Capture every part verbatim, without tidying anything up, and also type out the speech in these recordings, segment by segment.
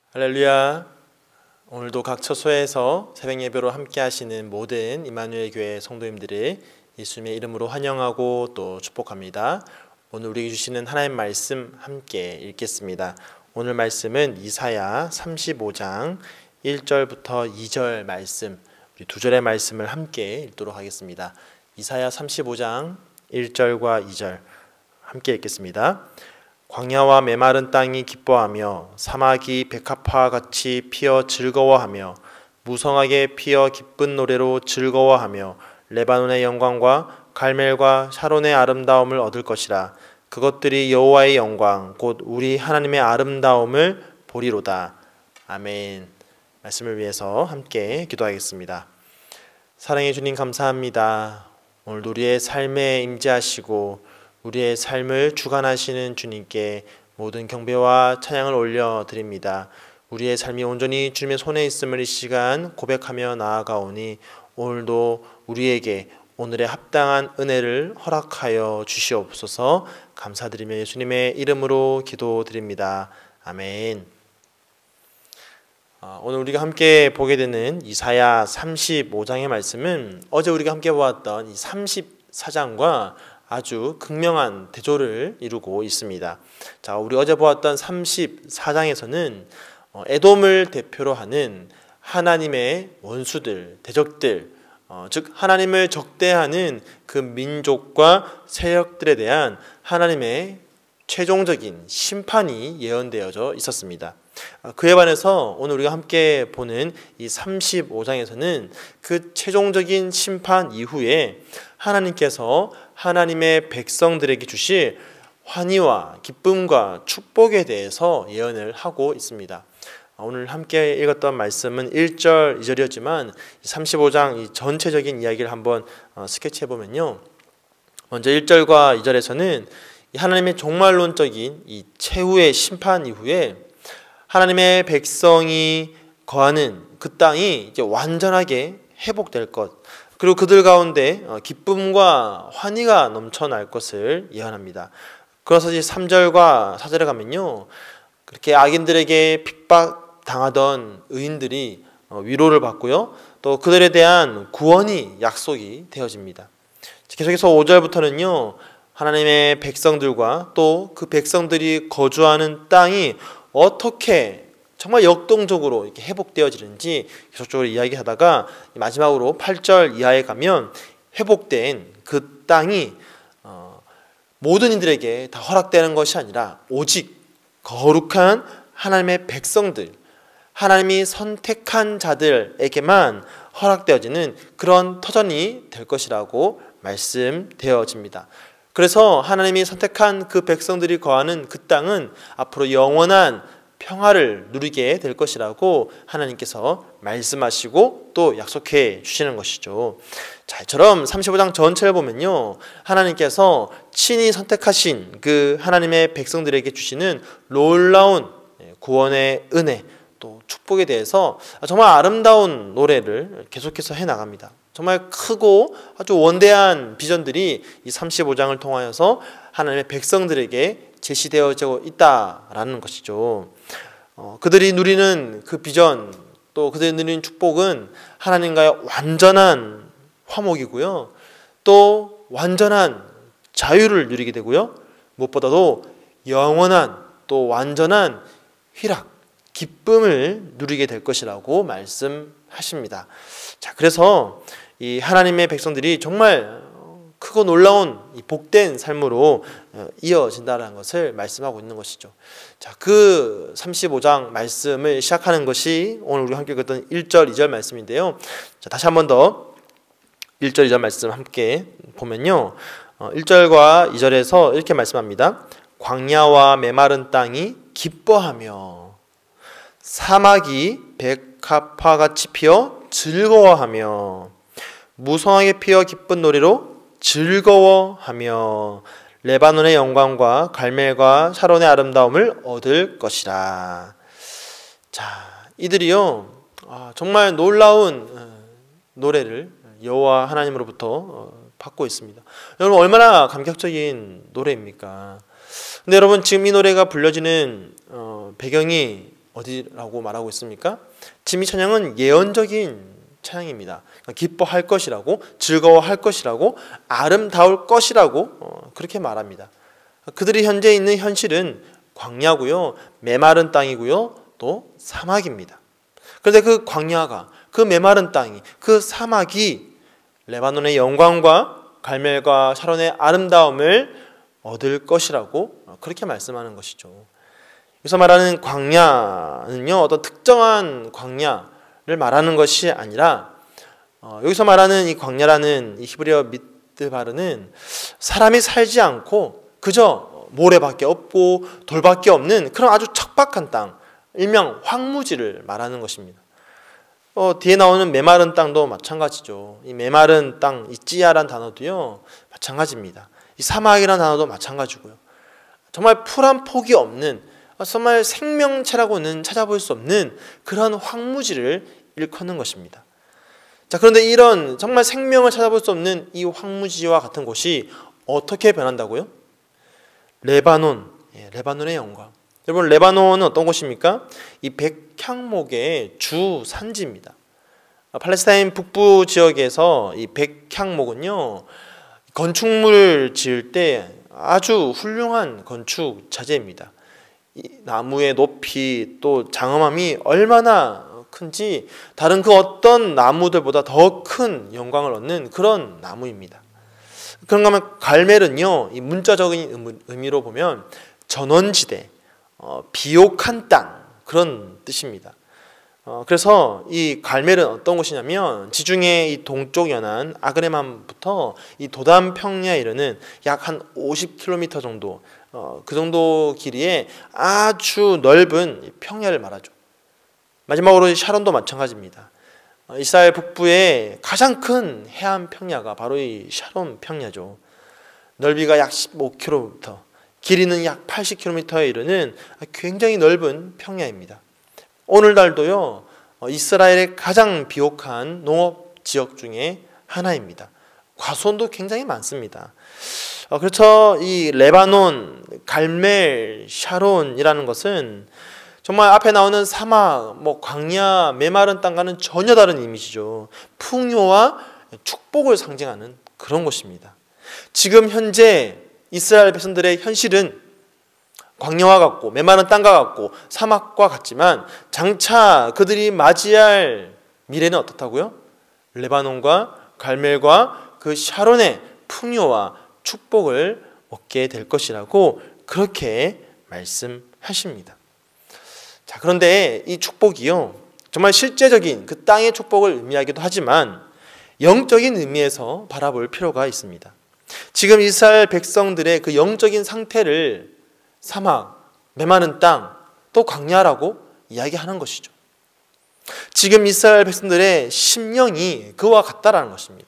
할렐루야. 오늘도 각 처소에서 새벽 예배로 함께 하시는 모든 임마누엘 교회 성도님들을 예수님의 이름으로 환영하고 또 축복합니다. 오늘 우리에게 주시는 하나님 말씀 함께 읽겠습니다. 오늘 말씀은 이사야 삼십오 장 일 절부터 이 절 말씀, 우리 두 절의 말씀을 함께 읽도록 하겠습니다. 이사야 삼십오 장 일 절과 이 절 함께 읽겠습니다. 광야와 메마른 땅이 기뻐하며 사막이 백합화와 같이 피어 즐거워하며 무성하게 피어 기쁜 노래로 즐거워하며 레바논의 영광과 갈멜과 샤론의 아름다움을 얻을 것이라. 그것들이 여호와의 영광 곧 우리 하나님의 아름다움을 보리로다. 아멘. 말씀을 위해서 함께 기도하겠습니다. 사랑해 주님 감사합니다. 오늘도 우리의 삶에 임재하시고 우리의 삶을 주관하시는 주님께 모든 경배와 찬양을 올려드립니다. 우리의 삶이 온전히 주님의 손에 있음을 이 시간 고백하며 나아가오니 오늘도 우리에게 오늘의 합당한 은혜를 허락하여 주시옵소서. 감사드리며 예수님의 이름으로 기도드립니다. 아멘. 오늘 우리가 함께 보게 되는 이사야 삼십오 장의 말씀은 어제 우리가 함께 보았던 이 삼십사 장과 아주 극명한 대조를 이루고 있습니다. 자, 우리 어제 보았던 삼십사 장에서는 에돔을 대표로 하는 하나님의 원수들, 대적들, 어, 즉 하나님을 적대하는 그 민족과 세력들에 대한 하나님의 최종적인 심판이 예언되어져 있었습니다. 그에 반해서 오늘 우리가 함께 보는 이 삼십오 장에서는 그 최종적인 심판 이후에 하나님께서 하나님의 백성들에게 주실 환희와 기쁨과 축복에 대해서 예언을 하고 있습니다. 오늘 함께 읽었던 말씀은 일 절, 이 절이었지만 삼십오 장 이 전체적인 이야기를 한번 스케치해 보면요. 먼저 일 절과 이 절에서는 하나님의 종말론적인 이 최후의 심판 이후에 하나님의 백성이 거하는 그 땅이 이제 완전하게 회복될 것, 그리고 그들 가운데 기쁨과 환희가 넘쳐날 것을 예언합니다. 그래서 이제 삼 절과 사 절에 가면요, 그렇게 악인들에게 핍박당하던 의인들이 위로를 받고요, 또 그들에 대한 구원이 약속이 되어집니다. 계속해서 오 절부터는요, 하나님의 백성들과 또 그 백성들이 거주하는 땅이 어떻게 정말 역동적으로 이렇게 회복되어지는지 계속적으로 이야기하다가 마지막으로 팔 절 이하에 가면 회복된 그 땅이 어, 모든 이들에게 다 허락되는 것이 아니라 오직 거룩한 하나님의 백성들, 하나님이 선택한 자들에게만 허락되어지는 그런 터전이 될 것이라고 말씀되어집니다. 그래서 하나님이 선택한 그 백성들이 거하는 그 땅은 앞으로 영원한 평화를 누리게 될 것이라고 하나님께서 말씀하시고 또 약속해 주시는 것이죠. 자, 이처럼 삼십오 장 전체를 보면요, 하나님께서 친히 선택하신 그 하나님의 백성들에게 주시는 놀라운 구원의 은혜, 또 축복에 대해서 정말 아름다운 노래를 계속해서 해나갑니다. 정말 크고 아주 원대한 비전들이 이 삼십오 장을 통하여서 하나님의 백성들에게 제시되어지고 있다라는 것이죠. 어, 그들이 누리는 그 비전, 또 그들이 누리는 축복은 하나님과의 완전한 화목이고요, 또 완전한 자유를 누리게 되고요, 무엇보다도 영원한 또 완전한 희락, 기쁨을 누리게 될 것이라고 말씀하십니다. 자, 그래서 이 하나님의 백성들이 정말 크고 놀라운 이 복된 삶으로 이어진다는 것을 말씀하고 있는 것이죠. 자, 그 삼십오 장 말씀을 시작하는 것이 오늘 우리 함께 읽었던 일 절, 이 절 말씀인데요. 자, 다시 한 번 더 일 절, 이 절 말씀 함께 보면요, 일 절과 이 절에서 이렇게 말씀합니다. 광야와 메마른 땅이 기뻐하며 사막이 백합화 같이 피어 즐거워하며 무성하게 피어 기쁜 노래로 즐거워하며 레바논의 영광과 갈멜과 샤론의 아름다움을 얻을 것이라. 자, 이들이요, 아, 정말 놀라운 노래를 여호와 하나님으로부터 받고 있습니다. 여러분, 얼마나 감격적인 노래입니까? 근데 여러분, 지금 이 노래가 불려지는 어, 배경이 어디라고 말하고 있습니까? 지미 찬양은 예언적인 찬양입니다. 기뻐할 것이라고, 즐거워할 것이라고, 아름다울 것이라고 그렇게 말합니다. 그들이 현재 있는 현실은 광야고요, 메마른 땅이고요, 또 사막입니다. 그런데 그 광야가, 그 메마른 땅이, 그 사막이 레바논의 영광과 갈멜과 샤론의 아름다움을 얻을 것이라고 그렇게 말씀하는 것이죠. 여기서 말하는 광야는요, 어떤 특정한 광야를 말하는 것이 아니라 어, 여기서 말하는 이 광야라는 이 히브리어 미드바르는 사람이 살지 않고 그저 모래밖에 없고 돌밖에 없는 그런 아주 척박한 땅, 일명 황무지를 말하는 것입니다. 어, 뒤에 나오는 메마른 땅도 마찬가지죠. 이 메마른 땅, 이 찌야란 단어도요 마찬가지입니다. 이 사막이라는 단어도 마찬가지고요. 정말 풀 한 폭이 없는, 정말 생명체라고는 찾아볼 수 없는 그런 황무지를 일컫는 것입니다. 자, 그런데 이런 정말 생명을 찾아볼 수 없는 이 황무지와 같은 곳이 어떻게 변한다고요? 레바논, 예, 레바논의 영광. 여러분, 레바논은 어떤 곳입니까? 이 백향목의 주 산지입니다. 팔레스타인 북부 지역에서 이 백향목은요, 건축물을 지을 때 아주 훌륭한 건축 자재입니다. 이 나무의 높이 또 장엄함이 얼마나 큰지 다른 그 어떤 나무들보다 더 큰 영광을 얻는 그런 나무입니다. 그런가 하면 갈멜은요, 이 문자적인 의미로 보면 전원지대, 어, 비옥한 땅, 그런 뜻입니다. 어, 그래서 이 갈멜은 어떤 곳이냐면 지중해 이 동쪽 연안 아그레만부터 이 도단 평야에 이르는 약 한 오십 킬로미터 정도, 어, 그 정도 길이에 아주 넓은 평야를 말하죠. 마지막으로 샤론도 마찬가지입니다. 어, 이스라엘 북부의 가장 큰 해안 평야가 바로 이 샤론 평야죠. 넓이가 약 십오 킬로미터, 길이는 약 팔십 킬로미터에 이르는 굉장히 넓은 평야입니다. 오늘날도요, 이스라엘의 가장 비옥한 농업 지역 중에 하나입니다. 과수원도 굉장히 많습니다. 그렇죠. 이 레바논, 갈멜, 샤론이라는 것은 정말 앞에 나오는 사막, 뭐 광야, 메마른 땅과는 전혀 다른 이미지죠. 풍요와 축복을 상징하는 그런 곳입니다. 지금 현재 이스라엘 백성들의 현실은 광야와 같고 메마른 땅과 같고 사막과 같지만 장차 그들이 맞이할 미래는 어떻다고요? 레바논과 갈멜과 그 샤론의 풍요와 축복을 얻게 될 것이라고 그렇게 말씀하십니다. 자, 그런데 이 축복이요, 정말 실제적인 그 땅의 축복을 의미하기도 하지만 영적인 의미에서 바라볼 필요가 있습니다. 지금 이스라엘 백성들의 그 영적인 상태를 사막, 메마른 땅, 또 광야라고 이야기하는 것이죠. 지금 이스라엘 백성들의 심령이 그와 같다라는 것입니다.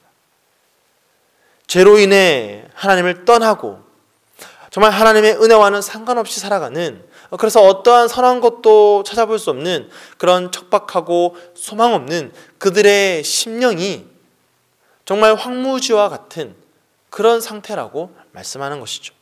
죄로 인해 하나님을 떠나고 정말 하나님의 은혜와는 상관없이 살아가는, 그래서 어떠한 선한 것도 찾아볼 수 없는 그런 척박하고 소망 없는 그들의 심령이 정말 황무지와 같은 그런 상태라고 말씀하는 것이죠.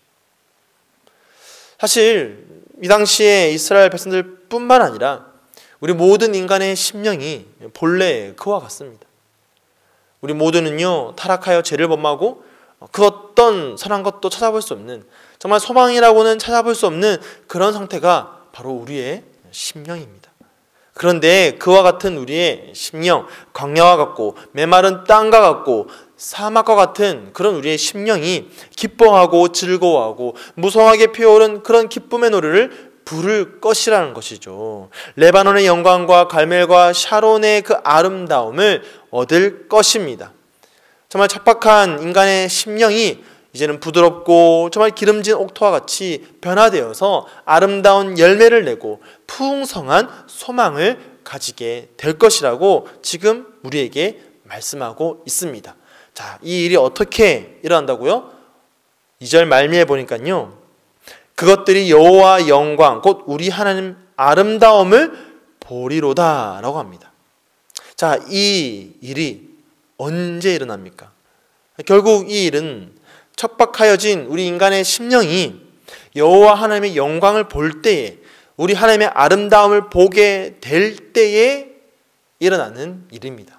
사실 이 당시에 이스라엘 백성들 뿐만 아니라 우리 모든 인간의 심령이 본래 그와 같습니다. 우리 모두는요, 타락하여 죄를 범하고 그 어떤 선한 것도 찾아볼 수 없는, 정말 소망이라고는 찾아볼 수 없는 그런 상태가 바로 우리의 심령입니다. 그런데 그와 같은 우리의 심령, 광야와 같고 메마른 땅과 같고 사막과 같은 그런 우리의 심령이 기뻐하고 즐거워하고 무성하게 피어오른 그런 기쁨의 노래를 부를 것이라는 것이죠. 레바논의 영광과 갈멜과 샤론의 그 아름다움을 얻을 것입니다. 정말 척박한 인간의 심령이 이제는 부드럽고 정말 기름진 옥토와 같이 변화되어서 아름다운 열매를 내고 풍성한 소망을 가지게 될 것이라고 지금 우리에게 말씀하고 있습니다. 자, 이 일이 어떻게 일어난다고요? 이 절 말미에 보니까요, 그것들이 여호와 영광 곧 우리 하나님 아름다움을 보리로다 라고 합니다. 자, 이 일이 언제 일어납니까? 결국 이 일은 척박하여진 우리 인간의 심령이 여호와 하나님의 영광을 볼 때에 우리 하나님의 아름다움을 보게 될 때에 일어나는 일입니다.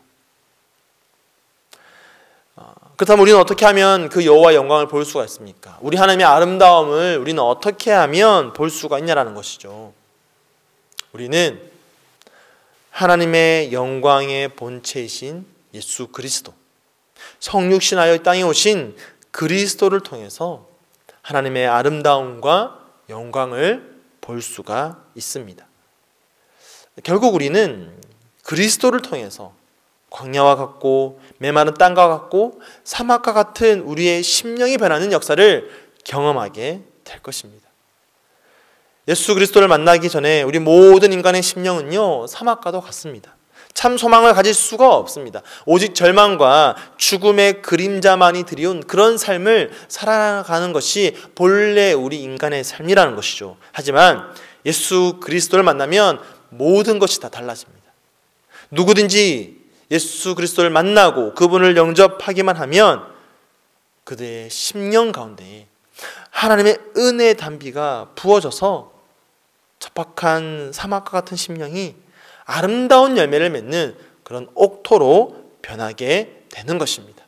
그렇다면 우리는 어떻게 하면 그 여호와의 영광을 볼 수가 있습니까? 우리 하나님의 아름다움을 우리는 어떻게 하면 볼 수가 있냐라는 것이죠. 우리는 하나님의 영광의 본체이신 예수 그리스도, 성육신하여 이 땅에 오신 그리스도를 통해서 하나님의 아름다움과 영광을 볼 수가 있습니다. 결국 우리는 그리스도를 통해서 광야와 같고 메마른 땅과 같고 사막과 같은 우리의 심령이 변하는 역사를 경험하게 될 것입니다. 예수 그리스도를 만나기 전에 우리 모든 인간의 심령은요, 사막과도 같습니다. 참 소망을 가질 수가 없습니다. 오직 절망과 죽음의 그림자만이 드리운 그런 삶을 살아가는 것이 본래 우리 인간의 삶이라는 것이죠. 하지만 예수 그리스도를 만나면 모든 것이 다 달라집니다. 누구든지 예수 그리스도를 만나고 그분을 영접하기만 하면 그들의 심령 가운데 하나님의 은혜의 단비가 부어져서 척박한 사막과 같은 심령이 아름다운 열매를 맺는 그런 옥토로 변하게 되는 것입니다.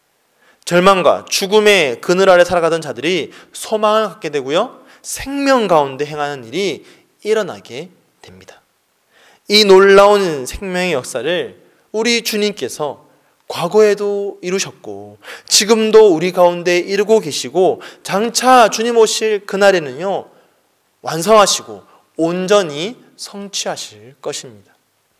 절망과 죽음의 그늘 아래 살아가던 자들이 소망을 갖게 되고요, 생명 가운데 행하는 일이 일어나게 됩니다. 이 놀라운 생명의 역사를 우리 주님께서 과거에도 이루셨고 지금도 우리 가운데 이루고 계시고 장차 주님 오실 그날에는요, 완성하시고 온전히 성취하실 것입니다.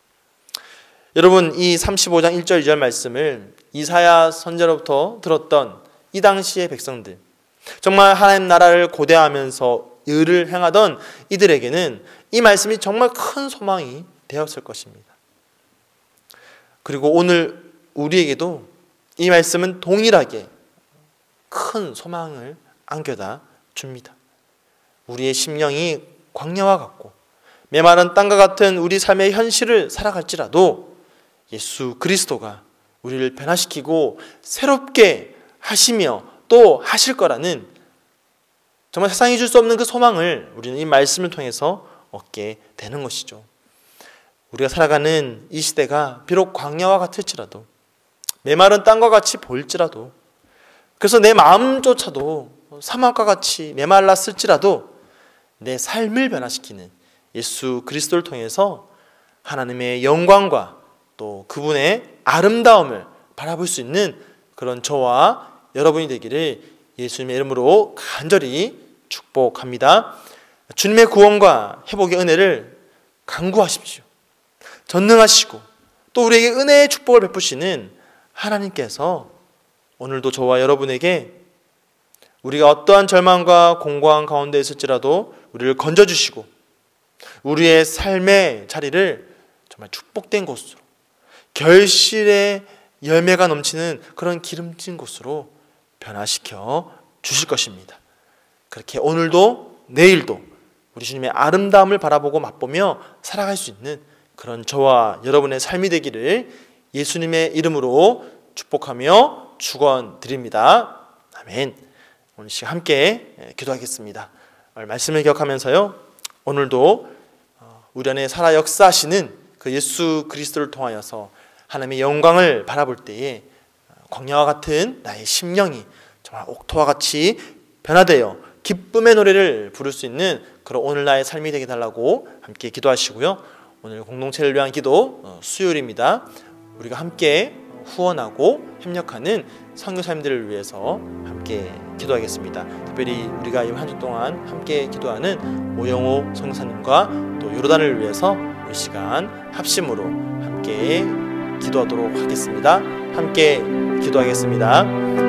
여러분, 이 삼십오 장 일 절 이 절 말씀을 이사야 선지자로부터 들었던 이 당시의 백성들, 정말 하나님 나라를 고대하면서 의를 행하던 이들에게는 이 말씀이 정말 큰 소망이 되었을 것입니다. 그리고 오늘 우리에게도 이 말씀은 동일하게 큰 소망을 안겨다 줍니다. 우리의 심령이 광야와 같고 메마른 땅과 같은 우리 삶의 현실을 살아갈지라도 예수 그리스도가 우리를 변화시키고 새롭게 하시며 또 하실 거라는 정말 세상이 줄 수 없는 그 소망을 우리는 이 말씀을 통해서 얻게 되는 것이죠. 우리가 살아가는 이 시대가 비록 광야와 같을지라도 메마른 땅과 같이 보일지라도, 그래서 내 마음조차도 사막과 같이 메말랐을지라도 내 삶을 변화시키는 예수 그리스도를 통해서 하나님의 영광과 또 그분의 아름다움을 바라볼 수 있는 그런 저와 여러분이 되기를 예수님의 이름으로 간절히 축복합니다. 주님의 구원과 회복의 은혜를 간구하십시오. 전능하시고 또 우리에게 은혜의 축복을 베푸시는 하나님께서 오늘도 저와 여러분에게 우리가 어떠한 절망과 공고한 가운데 있을지라도 우리를 건져주시고 우리의 삶의 자리를 정말 축복된 곳으로, 결실의 열매가 넘치는 그런 기름진 곳으로 변화시켜 주실 것입니다. 그렇게 오늘도 내일도 우리 주님의 아름다움을 바라보고 맛보며 살아갈 수 있는 그런 저와 여러분의 삶이 되기를 예수님의 이름으로 축복하며 축원드립니다. 아멘. 오늘 시간 함께 기도하겠습니다. 말씀을 기억하면서요, 오늘도 우리 안에 살아 역사하시는 그 예수 그리스도를 통하여서 하나님의 영광을 바라볼 때에 광야와 같은 나의 심령이 정말 옥토와 같이 변화되어 기쁨의 노래를 부를 수 있는 그런 오늘 나의 삶이 되게 달라고 함께 기도하시고요. 오늘 공동체를 위한 기도 수요일입니다. 우리가 함께 후원하고 협력하는 선교사님들을 위해서 함께 기도하겠습니다. 특별히 우리가 이 한 주 동안 함께 기도하는 오영호 선교사님과 또 요르단을 위해서 이 시간 합심으로 함께 기도하도록 하겠습니다. 함께 기도하겠습니다.